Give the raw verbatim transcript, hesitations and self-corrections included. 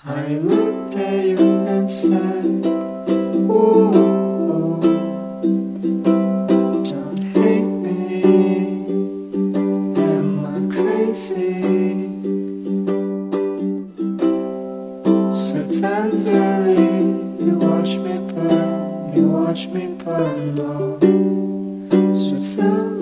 I looked at you and said, ooh, don't hate me, am I crazy? So tenderly, you watch me burn, you watch me burn, love. So tell